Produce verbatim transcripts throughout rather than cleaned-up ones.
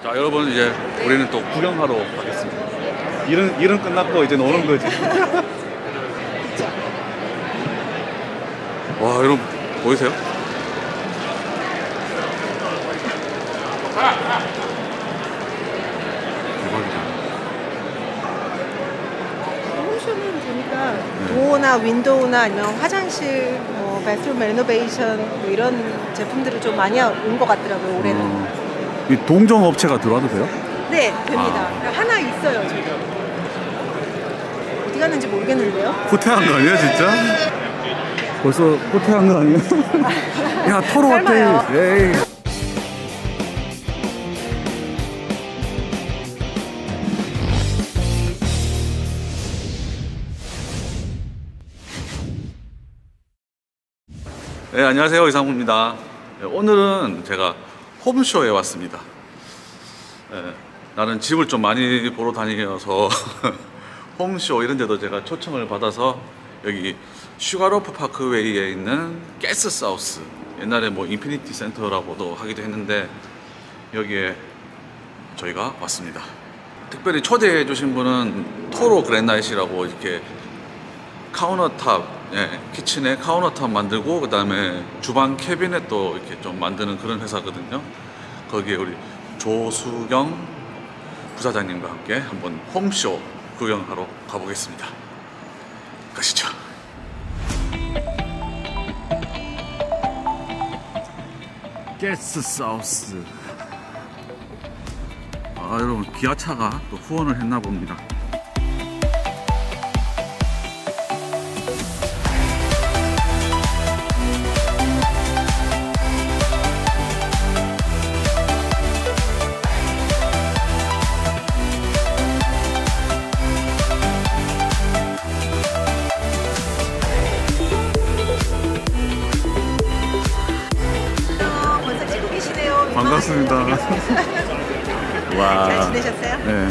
자, 여러분 이제 우리는 또 구경하러 가겠습니다. 일은 일은 끝났고 이제 노는 거지. 와, 여러분 보이세요? 대박이다. 홈쇼는 보니까 도어나 윈도우나 아니면 화장실, 뭐 베스룸 레노베이션 뭐 이런 제품들을 좀 많이 온 것 같더라고요, 올해는. 어, 이 동종 업체가 들어와도 돼요? 네, 됩니다. 아. 하나 있어요, 지금. 어디 갔는지 모르겠는데요. 후퇴한 거 아니야, 진짜? 벌써 후퇴한 거 아니야? 야, 토로 설마요. 같아. 에이. 네, 안녕하세요. 이상무입니다. 네, 오늘은 제가 홈쇼에 왔습니다. 네, 나는 집을 좀 많이 보러 다니면서 홈쇼 이런 데도 제가 초청을 받아서 여기 슈가로프 파크웨이에 있는 게스트하우스, 옛날에 뭐 인피니티 센터라고도 하기도 했는데 여기에 저희가 왔습니다. 특별히 초대해 주신 분은 토로 그랜나잇이라고 이렇게 카운터탑, 예, 키친에 카운터탑 만들고 그 다음에 주방 캐비넷도 이렇게 좀 만드는 그런 회사거든요. 거기에 우리 조수경 부사장님과 함께 한번 홈쇼 구경하러 가보겠습니다. 가시죠. 게스트하우스. 아, 여러분 기아차가 또 후원을 했나 봅니다. 반갑습니다. 와. 잘 지내셨어요? 네.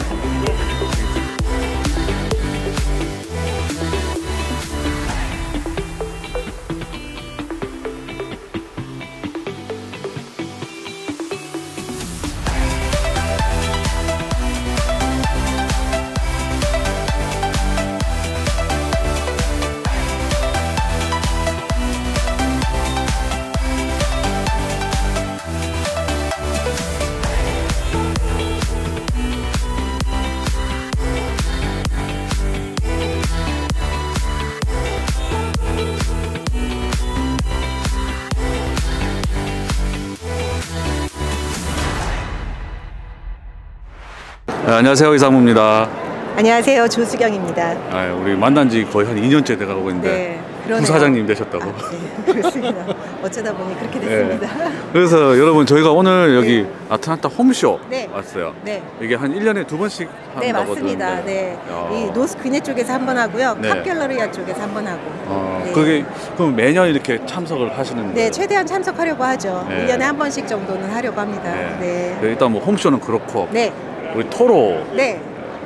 네, 안녕하세요. 이상무입니다. 안녕하세요, 조수경입니다. 아, 우리 만난 지 거의 한 이 년째 돼가고 있는데 네, 그러네요. 부사장님 되셨다고. 아, 네, 그렇습니다. 어쩌다 보니 그렇게 됐습니다. 네. 그래서 여러분 저희가 오늘 여기 네. 아틀란타 홈쇼 네. 왔어요. 네. 이게 한 일 년에 두 번씩 네, 한다고 맞습니다. 들었는데. 네. 야. 이 노스 귀네 쪽에서 한 번 하고요. 네. 팝갤러리아 쪽에서 한 번 하고. 어, 네. 그게 그럼 매년 이렇게 참석을 하시는 거예요? 네, 최대한 참석하려고 하죠. 네. 일 년에 한 번씩 정도는 하려고 합니다. 네. 네. 네, 일단 뭐 홈쇼는 그렇고 네. 우리 토로 네.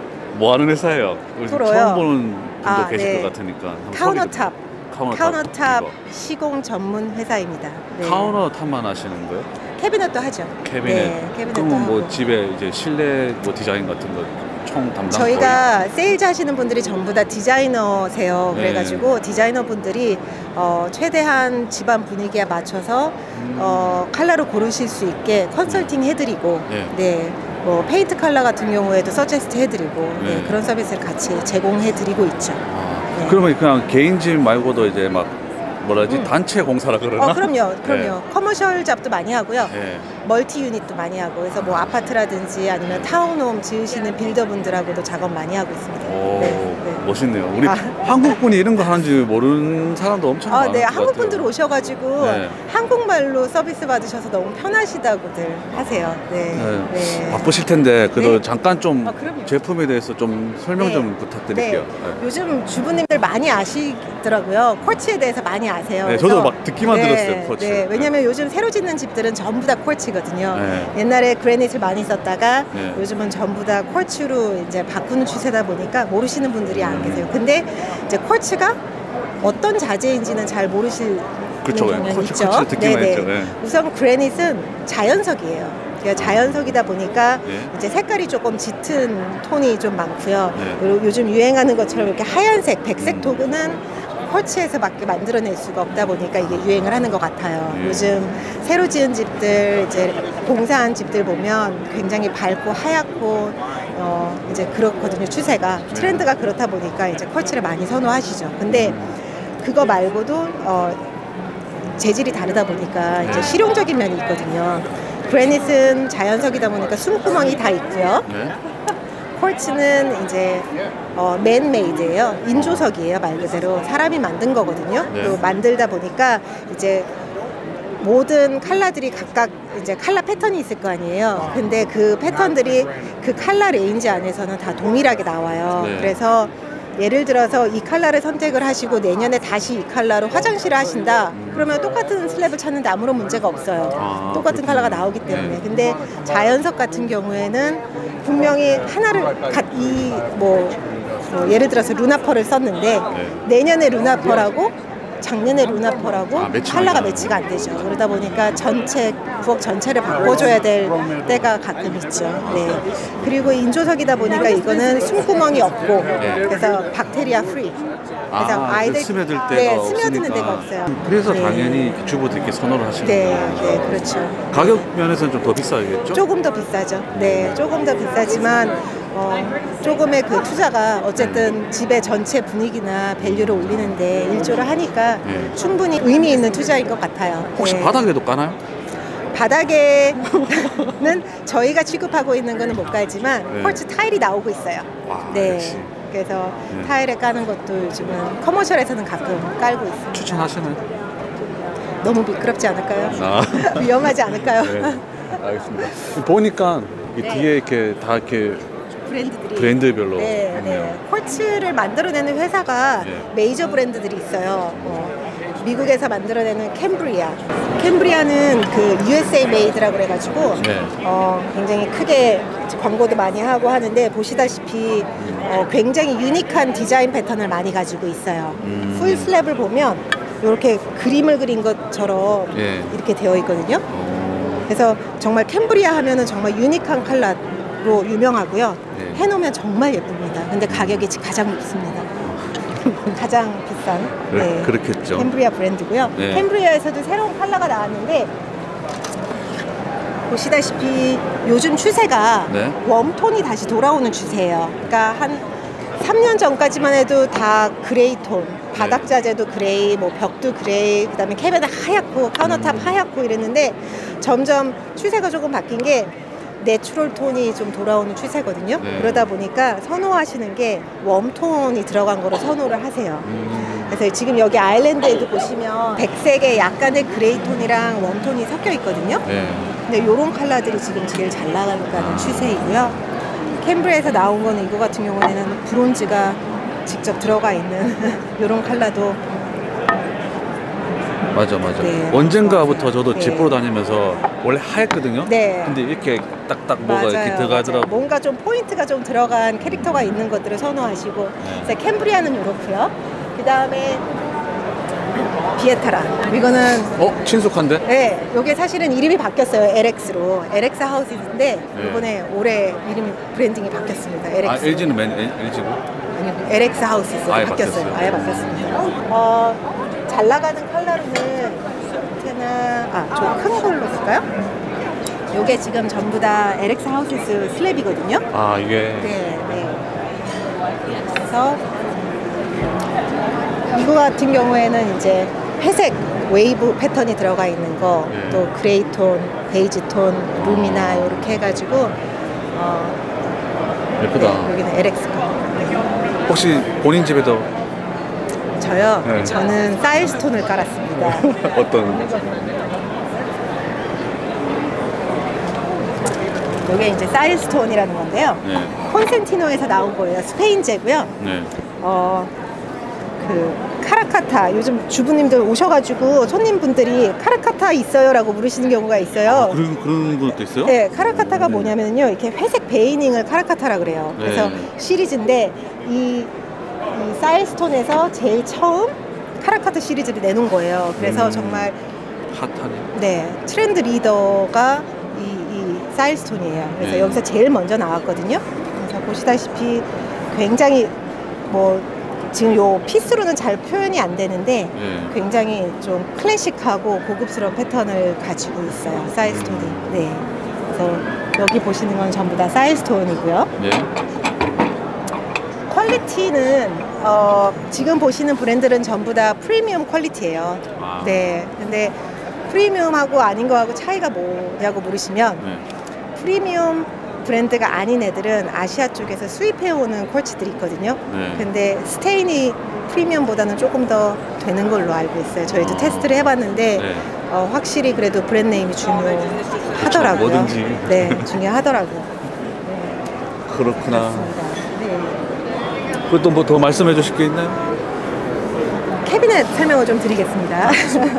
뭐 하는 회사예요? 우리 토로요? 처음 보는 분도 아, 계실 네. 것 같으니까 한번 카우너탑. 소개 좀- 카우너탑, 카우너탑 이거. 시공 전문 회사입니다. 네. 카우너탑만 하시는 거예요? 캐비넷도 하죠. 캐비넷. 네, 캐비넷도 그러면 뭐 하고. 집에 이제 실내 뭐 디자인 같은 거 총 담당 저희가 세일즈 하시는 분들이 전부 다 디자이너세요. 네. 그래가지고 디자이너 분들이 어, 최대한 집안 분위기에 맞춰서 음. 어, 컬러를 고르실 수 있게 컨설팅 해드리고 네. 네. 뭐 페인트 컬러 같은 경우에도 서제스트 해드리고 네. 네, 그런 서비스를 같이 제공해드리고 있죠. 아, 네. 그러면 그냥 개인 집 말고도 이제 막 뭐라지 음. 단체 공사라 그러나? 어, 그럼요, 그럼요. 커머셜 잡도 많이 하고요. 네. 멀티 유닛도 많이 하고, 그래서 뭐 아파트라든지 아니면 타운홈 지으시는 빌더분들하고도 작업 많이 하고 있습니다. 오, 네, 네. 멋있네요. 우리 아. 한국 분이 이런 거 하는지 모르는 사람도 엄청 아, 많을 네, 것 한국 같아요. 분들 오셔가지고 네. 한국말로 서비스 받으셔서 너무 편하시다고들 하세요. 네, 네. 네. 바쁘실 텐데 그래도 네. 잠깐 좀 아, 그럼요. 제품에 대해서 좀 설명 네. 좀 부탁드릴게요. 네. 요즘 주부님들 많이 아시더라고요. 콜치에 대해서 많이 아세요. 네, 저도 그래서- 막 듣기만 네, 들었어요, 콜치. 네, 왜냐면 요즘 새로 짓는 집들은 전부 다 콜치거든요. 네. 옛날에 그래닛을 많이 썼다가 네. 요즘은 전부 다 콜치로 이제 바꾸는 추세다 보니까 모르시는 분들이 안 계세요. 근데 이제 콜치가 어떤 자재인지는 잘 모르실 그쵸, 경향이 콜치, 있죠. 콜치 듣기만 네네. 했죠. 네. 우선 그래닛은 자연석이에요. 그러니까 자연석이다 보니까 네. 이제 색깔이 조금 짙은 톤이 좀 많고요. 네. 그리고 요즘 유행하는 것처럼 이렇게 하얀색, 백색 음. 톤은 퀄츠에서밖에 만들어낼 수가 없다 보니까 이게 유행을 하는 것 같아요. 네. 요즘 새로 지은 집들, 이제 공사한 집들 보면 굉장히 밝고 하얗고 어 이제 그렇거든요. 추세가 트렌드가 그렇다 보니까 이제 퀄츠를 많이 선호하시죠. 근데 그거 말고도 어 재질이 다르다 보니까 이제 실용적인 면이 있거든요. 그래닛은 자연석이다 보니까 숨구멍이 다 있고요. 네. 퀄츠는 이제 어, 맨메이드예요. 인조석이에요. 말 그대로 사람이 만든 거거든요. 네. 그리고 만들다 보니까 이제 모든 컬러들이 각각 이제 컬러 패턴이 있을 거 아니에요. 근데 그 패턴들이 그 컬러 레인지 안에서는 다 동일하게 나와요. 네. 그래서 예를 들어서 이 컬러를 선택을 하시고 내년에 다시 이 컬러로 화장실을 하신다. 그러면 똑같은 슬랩을 찾는데 아무런 문제가 없어요. 아, 똑같은 그렇군요. 컬러가 나오기 때문에. 네. 근데 자연석 같은 경우에는 분명히 하나를 이뭐 뭐 예를 들어서 루나펄을 썼는데 네. 내년에 루나펄하고 작년에 루나펄하고 아, 매치가 컬러가 안 돼요. 매치가 안 되죠. 그러다 보니까 전체 부엌 전체를 바꿔줘야 될 때가 가끔 있죠. 네. 그리고 인조석이다 보니까 이거는 숨구멍이 없고 그래서 박테리아 프리. 그래서 아, 아이들 그 스며들 때가 네, 없으니까. 스며드는 데가 없어요. 그래서 네. 당연히 주부들께 선호를 하시는 네, 거예요. 네, 그렇죠. 가격 면에서는 좀 더 비싸겠죠? 조금 더 비싸죠. 네, 조금 더 비싸지만 어, 조금의 그 투자가 어쨌든 집의 전체 분위기나 밸류를 올리는데 일조를 하니까 네. 충분히 의미 있는 투자인 것 같아요. 혹시 네. 바닥에도 까나요? 바닥에는 저희가 취급하고 있는 거는 못 깔지만 네. 퀄츠 타일이 나오고 있어요. 와, 네. 역시. 그래서 네. 타일에 까는 것도 요즘은 커머셜에서는 가끔 깔고 있습니다. 추천하시나요? 너무 미끄럽지 않을까요? 아. 위험하지 않을까요? 네, 알겠습니다. 보니까 이 네. 뒤에 이렇게 다 이렇게 브랜드들이 브랜드별로 네, 있네요. 네. 퀄츠를 만들어내는 회사가 네. 메이저 브랜드들이 있어요. 어, 미국에서 만들어내는 캠브리아. 캠브리아는 그 유에스에이 메이드라고 그래가지고 네. 어, 굉장히 크게 광고도 많이 하고 하는데 보시다시피 어, 굉장히 유니크한 디자인 패턴을 많이 가지고 있어요. 음. 풀 슬랩을 보면 이렇게 그림을 그린 것처럼 예. 이렇게 되어 있거든요. 어, 그래서 정말 캠브리아 하면은 정말 유니크한 컬러로 유명하고요. 네. 해놓으면 정말 예쁩니다. 근데 가격이 가장 높습니다. 가장 비싼 그래, 네. 그렇겠죠. 캠브리아 브랜드고요. 네. 캠브리아에서도 새로운 컬러가 나왔는데 보시다시피 요즘 추세가 네. 웜톤이 다시 돌아오는 추세예요. 그러니까 한 삼 년 전까지만 해도 다 그레이 톤, 바닥 자재도 그레이, 뭐 벽도 그레이, 그다음에 캐비넷 하얗고 카운터탑 음. 하얗고 이랬는데 점점 추세가 조금 바뀐 게 내추럴 톤이 좀 돌아오는 추세거든요. 네. 그러다 보니까 선호하시는 게 웜톤이 들어간 거로 선호를 하세요. 음, 그래서 지금 여기 아일랜드에도 보시면 백색에 약간의 그레이 톤이랑 웜톤이 섞여 있거든요. 네. 근데 이런 컬러들이 지금 제일 잘 나가는 추세이고요. 캠브리아에서 나온 거는 이거 같은 경우에는 브론즈가 직접 들어가 있는 이런 컬러도 맞아, 맞아. 네. 언젠가부터 저도 네. 집 보러 다니면서 원래 하얗거든요. 네. 근데 이렇게 딱딱 뭐가 이렇게 맞아요. 들어가더라고. 뭔가 좀 포인트가 좀 들어간 캐릭터가 있는 것들을 선호하시고 네. 그래서 캠브리아는 이렇고요. 그 다음에 비에타라 이거는 어, 친숙한데? 네, 이게 사실은 이름이 바뀌었어요. 엘엑스로 엘엑스 하우스인데 네. 이번에 올해 이름이 브랜딩이 바뀌었습니다. 엘엑스. 아, 엘지는 맨 엘지고. 아니요, 엘엑스 하우스에서 아예 바뀌었어요. 바뀌었어요. 아예 바뀌었습니다. 어, 잘 나가는 컬러로는 하나, 아, 저 큰 걸로 쓸까요? 요게 지금 전부 다 엘엑스 하우스에서 슬랩이거든요. 아, 이게 네, 네. 그래서 이거 같은 경우에는 이제 회색 웨이브 패턴이 들어가 있는 거, 네. 또 그레이 톤, 베이지 톤, 루미나 이렇게 해가지고 어, 예쁘다. 네, 여기는 엘엑스 거. 혹시 본인 집에도 저요. 네. 저는 사일스톤을 깔았습니다. 어떤 이게 이제 사일스톤이라는 건데요. 네. 콘센티노에서 나온 거예요. 스페인제고요. 네. 어, 그 카라카타 요즘 주부님들 오셔가지고 손님분들이 카라카타 있어요라고 물으시는 경우가 있어요. 아, 그런 그런 것도 있어요? 네, 카라카타가 뭐냐면요, 이렇게 회색 베이닝을 카라카타라 그래요. 그래서 네. 시리즈인데 이, 이 사일스톤에서 제일 처음 카라카타 시리즈를 내놓은 거예요. 그래서 음. 정말 핫하네. 네 트렌드 리더가 이, 이 사일스톤이에요. 그래서 네. 여기서 제일 먼저 나왔거든요. 그래서 보시다시피 굉장히 뭐 지금 요 피스로는 잘 표현이 안 되는데 네. 굉장히 좀 클래식하고 고급스러운 패턴을 가지고 있어요. 사일스톤이. 네. 그래서 여기 보시는 건 전부 다 사일스톤이고요. 네. 퀄리티는 어, 지금 보시는 브랜드는 전부 다 프리미엄 퀄리티예요. 아. 네. 근데 프리미엄하고 아닌 거하고 차이가 뭐냐고 물으시면 네. 프리미엄 브랜드가 아닌 애들은 아시아 쪽에서 수입해오는 퀄치들이 있거든요. 네. 근데 스테인이 프리미엄보다는 조금 더 되는 걸로 알고 있어요. 저희도 아. 테스트를 해봤는데 네. 어, 확실히 그래도 브랜드 네임이 중요하더라고요. 그렇죠, 뭐든지. 네, 중요하더라고요. 그렇구나. 맞습니다. 네. 그것도 뭐 더 말씀해 주실 게 있나요? 캐비넷 설명을 좀 드리겠습니다.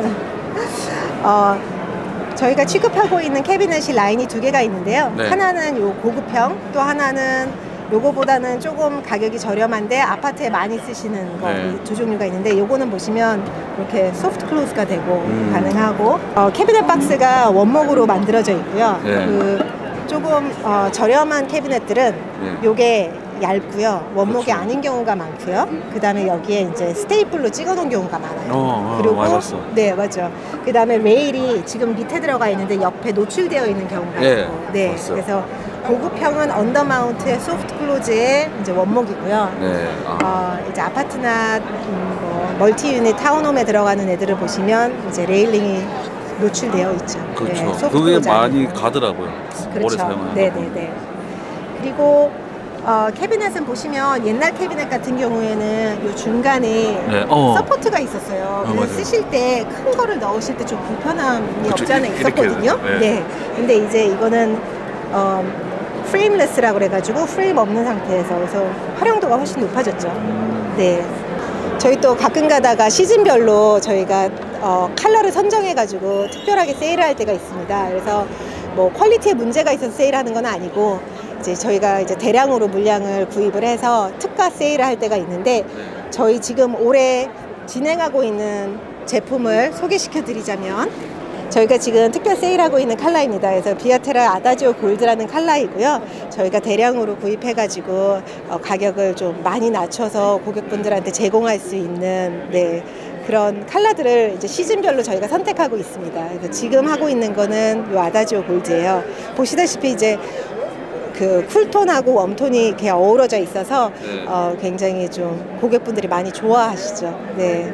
어, 저희가 취급하고 있는 캐비넷이 라인이 두 개가 있는데요. 네. 하나는 요 고급형, 또 하나는 요거보다는 조금 가격이 저렴한데 아파트에 많이 쓰시는 거 네. 두 종류가 있는데 요거는 보시면 이렇게 소프트 클로즈가 되고 음. 가능하고 어, 캐비넷 박스가 원목으로 만들어져 있고요. 네. 그 조금 어, 저렴한 캐비넷들은 네. 요게 얇고요. 원목이 그렇죠. 아닌 경우가 많고요. 그 다음에 여기에 이제 스테이플로 찍어놓은 경우가 많아요. 어, 어, 그리고 맞았어. 네, 맞죠. 그 다음에 레일이 지금 밑에 들어가 있는데 옆에 노출되어 있는 경우가 네, 있고, 네, 봤어요. 그래서 고급형은 언더마운트의 소프트 클로즈의 이제 원목이고요. 네. 아. 어, 이제 아파트나 음, 뭐 멀티 유닛 타운홈에 들어가는 애들을 보시면 이제 레일링이 노출되어 있죠. 그렇죠. 네, 소프트 그게 클로즈 많이 아니고. 가더라고요. 오래 그렇죠. 사용하는. 네, 네, 네. 그리고 어, 캐비넷은 보시면 옛날 캐비넷 같은 경우에는 요 중간에 네. 어. 서포트가 있었어요. 그래서 맞아요. 쓰실 때 큰 거를 넣으실 때 좀 불편함이 그쵸, 없지 않아 이렇게 있었거든요. 해서, 네. 네. 근데 이제 이거는 어, 프레임레스라고 그래가지고 프레임 없는 상태에서 그래서 활용도가 훨씬 높아졌죠. 네. 저희 또 가끔 가다가 시즌별로 저희가 어, 컬러를 선정해가지고 특별하게 세일을 할 때가 있습니다. 그래서 뭐 퀄리티에 문제가 있어서 세일하는 건 아니고 이제 저희가 이제 대량으로 물량을 구입을 해서 특가 세일을 할 때가 있는데 저희 지금 올해 진행하고 있는 제품을 소개시켜 드리자면 저희가 지금 특별 세일하고 있는 컬러입니다. 그래서 비아테라 아다지오 골드라는 컬러이고요. 저희가 대량으로 구입해가지고 어, 가격을 좀 많이 낮춰서 고객분들한테 제공할 수 있는 네, 그런 컬러들을 이제 시즌별로 저희가 선택하고 있습니다. 그래서 지금 하고 있는 거는 요 아다지오 골드예요. 보시다시피 이제 그 쿨톤하고 웜톤이 이렇게 어우러져 있어서 네. 어, 굉장히 좀 고객분들이 많이 좋아하시죠. 네.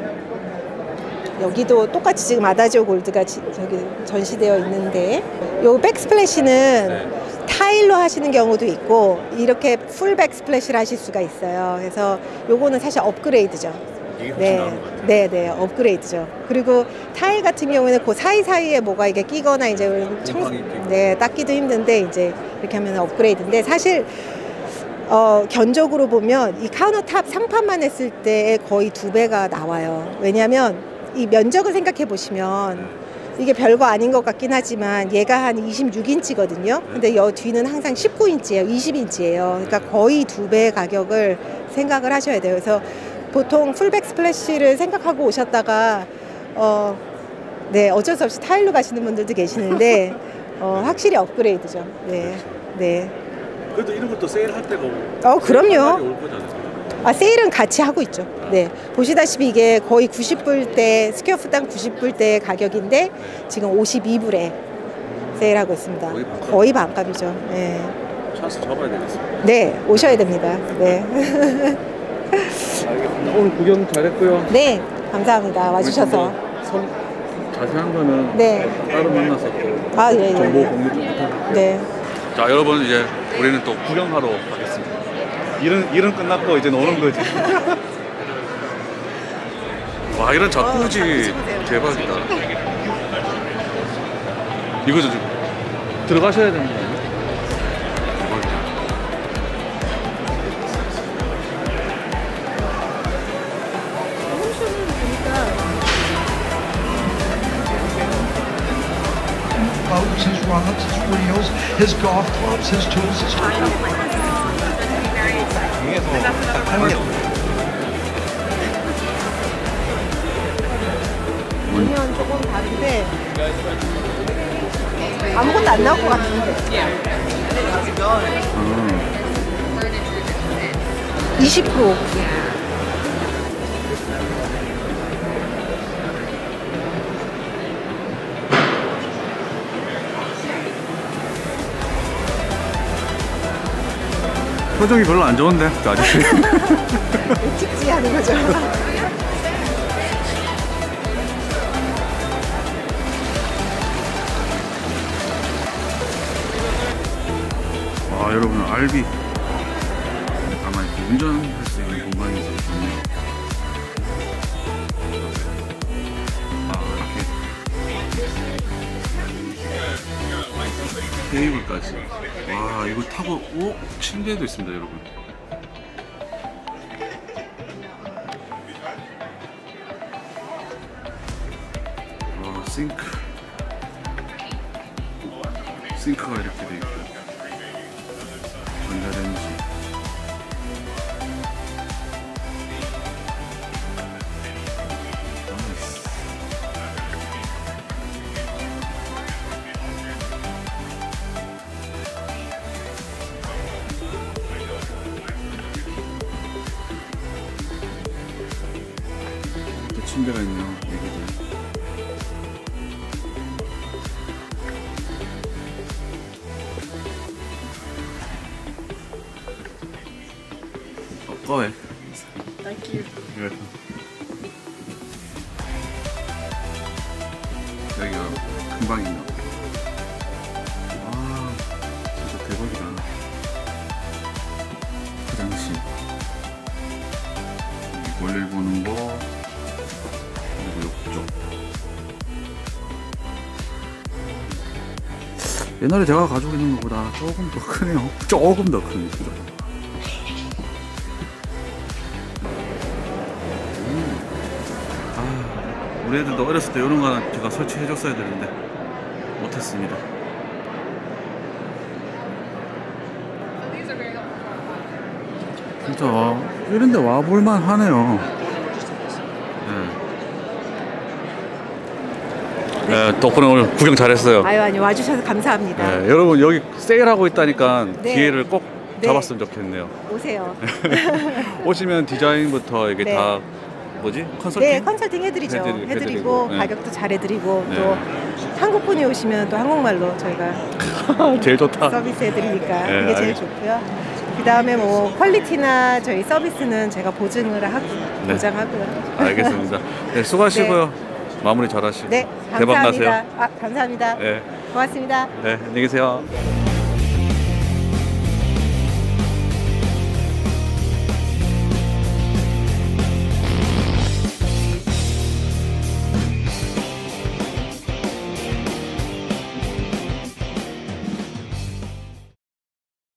여기도 똑같이 지금 아다지오 골드가 지, 저기 전시되어 있는데 요 백스플래시는 네. 타일로 하시는 경우도 있고 이렇게 풀 백스플래시를 하실 수가 있어요. 그래서 요거는 사실 업그레이드죠. 이게 훨씬 네, 나은 것 같아요. 네, 네, 업그레이드죠. 그리고 타일 같은 경우에는 그 사이 사이에 뭐가 이게 끼거나 이제 청, 곰팡이 끼고. 네, 닦기도 힘든데 이제 이렇게 하면 업그레이드인데 사실 어, 견적으로 보면 이 카운터탑 상판만 했을 때 거의 두 배가 나와요. 왜냐하면 이 면적을 생각해 보시면 이게 별거 아닌 것 같긴 하지만 얘가 한 이십육 인치거든요. 근데 여 뒤는 항상 십구 인치예요. 이십 인치예요. 그러니까 거의 두 배 가격을 생각을 하셔야 돼요. 그래서 보통 풀백 스플래시를 생각하고 오셨다가 어, 네, 어쩔 수 없이 타일로 가시는 분들도 계시는데 어, 확실히 업그레이드죠. 네, 네. 그래도 이런 것도 세일할 때가 어, 그럼요. 올 거잖아요. 아, 세일은 같이 하고 있죠. 네. 보시다시피 이게 거의 구십 불대, 스퀘어풋당 구십 불대 가격인데 지금 오십이 불에 세일하고 있습니다. 거의 반값. 거의 반값이죠. 네. 찬스 잡아야 되겠습니다. 네, 오셔야 됩니다. 네. 알겠습니다. 오늘 구경 잘했고요. 네, 감사합니다. 와주셔서. 선, 자세한 거는 네. 따로 만나서 또 아, 예, 예. 정보 예. 공유 좀 부탁드릴게요. 네. 자, 여러분 이제 우리는 또 구경하러 가겠습니다. 일은 일은 끝났고 이제 노는 거지. 와, 이런 자쿠지 어, 자쿠지 보세요. 대박이다. 이거 좀 들어가셔야 되는 거 아니에요? boats, his rods, his reels, his golf clubs, his tools, his 보면 조금 다른데 아무것도 안 나올 것 같은데. 음. 이십 프로 오프. 표정이 별로 안 좋은데 그 아저씨. 찍지 하는 거죠. 아 여러분 알비 아마 이렇게 운전할 수 있는 공간이 있어서 좋네요. 아 이렇게 테이블까지. 와 이거 타고 오 침대도 있습니다 여러분. 와 싱크 싱크가 이렇게 돼 있고 전자레인지. 나이스. 또 침대가 있네요 여기도. Go ahead. Thank you. You're welcome. 여기가 큰 방이네요. 와, 진짜 대박이다. 화장실. 여기 볼일 보는 거. 그리고 욕조. 옛날에 제가 가지고 있는 것보다 조금 더 크네요. 조금 더 크네. 그죠? 우리 애들도 어렸을 때 이런 거 하나 제가 설치해 줬어야 되는데 못했습니다. 진짜 와, 이런 데 와볼만 하네요. 네. 네, 덕분에 오늘 구경 잘했어요. 아유 아니 와주셔서 감사합니다. 네, 여러분 여기 세일하고 있다니까 네. 기회를 꼭 네. 잡았으면 좋겠네요. 오세요. 오시면 디자인부터 이게 네. 다 뭐지? 컨설팅? 네, 컨설팅 해드리죠. 해드리- 해드리고, 해드리고, 네. 가격도 잘 해드리고 네. 또 한국 분이 오시면 또 한국말로 저희가 제일 좋다. 서비스 해드리니까 네, 그게 제일 알겠- 좋고요. 그 다음에 뭐 퀄리티나 저희 서비스는 제가 보증을 하고 네. 보장하고요. 알겠습니다. 네, 수고하시고요. 마무리 잘하시고 네, 대박 감사합니다. 나세요. 아, 감사합니다. 네, 고맙습니다. 네, 안녕히 계세요.